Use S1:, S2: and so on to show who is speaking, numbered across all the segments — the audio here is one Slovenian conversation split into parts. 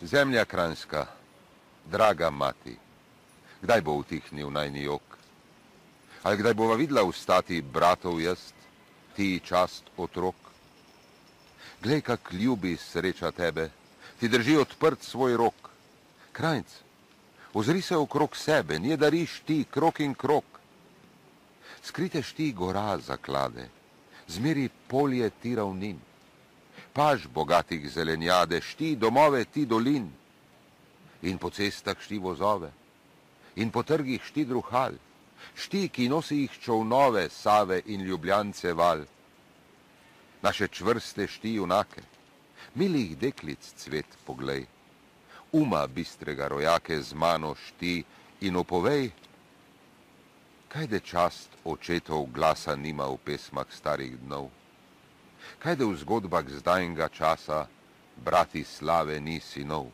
S1: Zemlja kranjska, draga mati, kdaj bo utihnil najni jok? Ali kdaj bova videla vstati bratov jaz, ti čast otrok? Glej, kak ljubi sreča tebe, ti drži odprt svoj rok. Krajnc, ozri se okrog sebe, nije dariš ti krok in krok. Skriteš ti gora zaklade, zmeri polje ti ravnin. Paž bogatih zelenjade, šti domove ti dolin. In po cestah šti vozove, in po trgih šti druhal, šti, ki nosi jih čovnove, Save in Ljubljance val. Naše čvrste šti junake, milih deklic cvet poglej, uma bistrega rojake z mano šti in opovej, kajde čast očetov glasa nima v pesmah starih dnov. Kajde v zgodbah zdajnega časa brati slave ni sinov.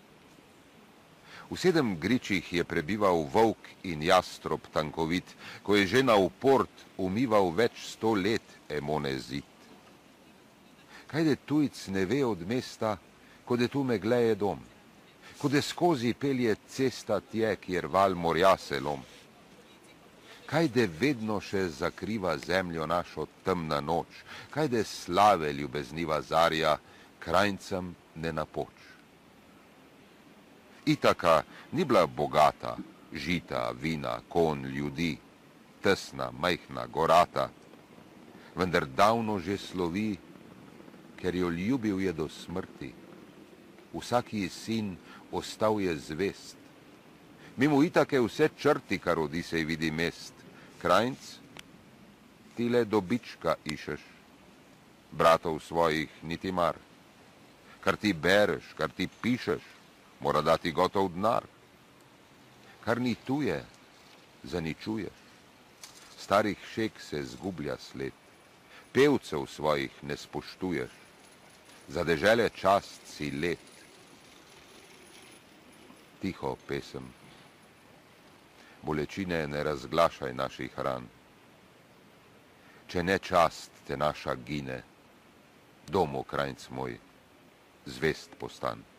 S1: V 7 gričih je prebival volk in jastrop tankovit, ko je že na uport umival več 100 let Emone zid. Kajde tujc ne ve od mesta, kode tu megleje dom, kode skozi pelje cesta tje, kjer val morja se lom. Kajde vedno še zakriva zemljo našo temna noč, kajde slave ljubezniva zarja krajncem ne napoč. Itaka ni bila bogata, žita, vina, konj, ljudi, tesna, majhna, gorata, vendar davno že slovi, ker jo ljubil je do smrti. Vsaki sin ostal je zvest. Mimo Itake vse črti, kar Odisej vidi mest. Krajnc, ti le dobička išeš, bratov svojih niti mar. Kar ti bereš, kar ti pišeš, mora dati gotov denar. Kar ni tuje, zaničuješ. Starih šek se zgublja sled, pevcev svojih ne spoštuješ, za dežele čast si let. Tiho pesem, bolečine ne razglašaj naših ran. Če ne čast te naša gine, domo krajnc moj, zvest postan.